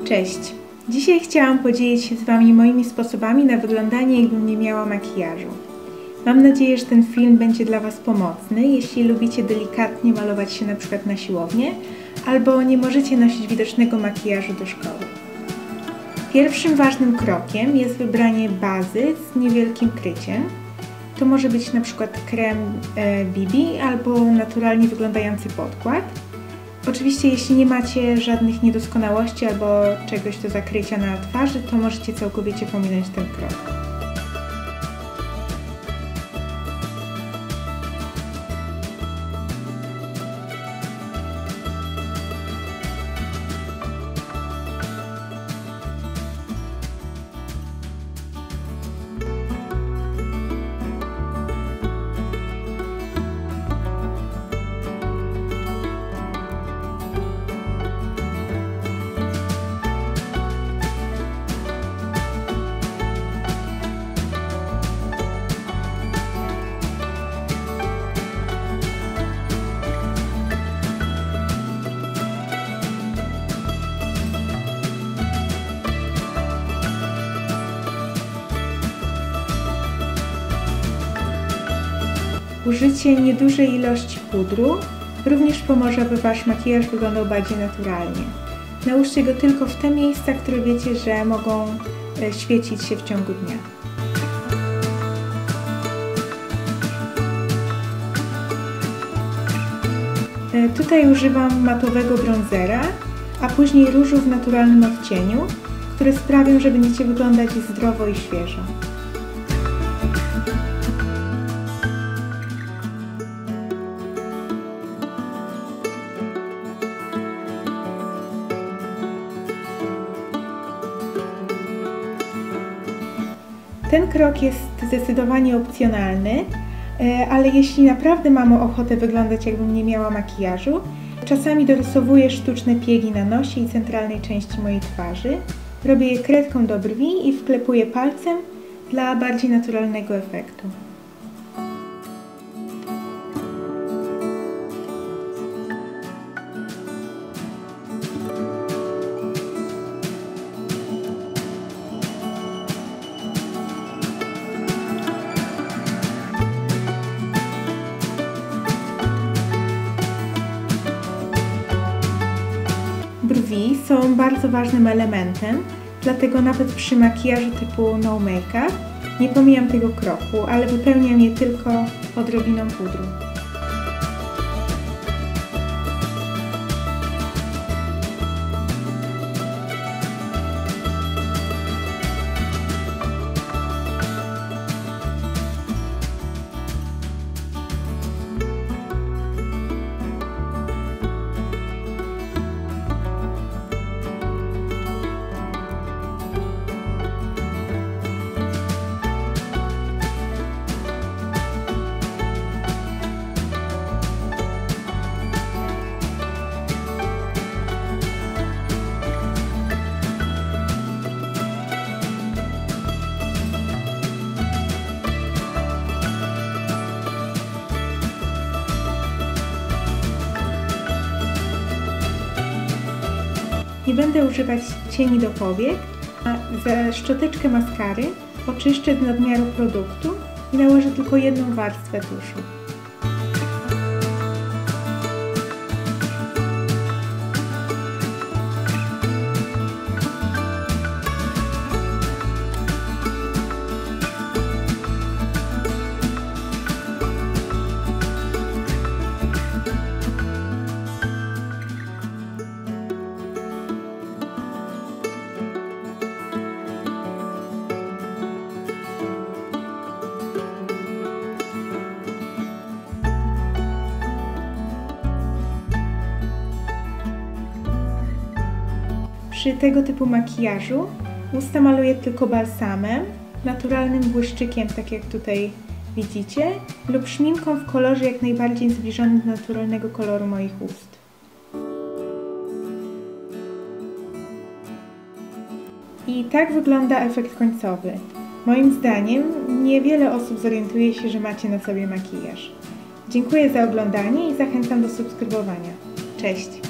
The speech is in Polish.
Cześć! Dzisiaj chciałam podzielić się z Wami moimi sposobami na wyglądanie, jakbym nie miała makijażu. Mam nadzieję, że ten film będzie dla Was pomocny, jeśli lubicie delikatnie malować się np. na siłownię, albo nie możecie nosić widocznego makijażu do szkoły. Pierwszym ważnym krokiem jest wybranie bazy z niewielkim kryciem. To może być np. krem BB albo naturalnie wyglądający podkład. Oczywiście jeśli nie macie żadnych niedoskonałości albo czegoś do zakrycia na twarzy, to możecie całkowicie pominąć ten krok. Użycie niedużej ilości pudru również pomoże, aby Wasz makijaż wyglądał bardziej naturalnie. Nałóżcie go tylko w te miejsca, które wiecie, że mogą świecić się w ciągu dnia. Tutaj używam matowego bronzera, a później różu w naturalnym odcieniu, które sprawią, że będziecie wyglądać zdrowo i świeżo. Ten krok jest zdecydowanie opcjonalny, ale jeśli naprawdę mam ochotę wyglądać, jakbym nie miała makijażu, czasami dorysowuję sztuczne piegi na nosie i centralnej części mojej twarzy. Robię je kredką do brwi i wklepuję palcem dla bardziej naturalnego efektu. Brwi są bardzo ważnym elementem, dlatego nawet przy makijażu typu no make-up nie pomijam tego kroku, ale wypełniam je tylko odrobiną pudru. Nie będę używać cieni do powiek, a za szczoteczkę maskary oczyszczę do nadmiaru produktu i nałożę tylko jedną warstwę tuszu. Przy tego typu makijażu usta maluję tylko balsamem, naturalnym błyszczykiem, tak jak tutaj widzicie, lub szminką w kolorze jak najbardziej zbliżonym do naturalnego koloru moich ust. I tak wygląda efekt końcowy. Moim zdaniem niewiele osób zorientuje się, że macie na sobie makijaż. Dziękuję za oglądanie i zachęcam do subskrybowania. Cześć!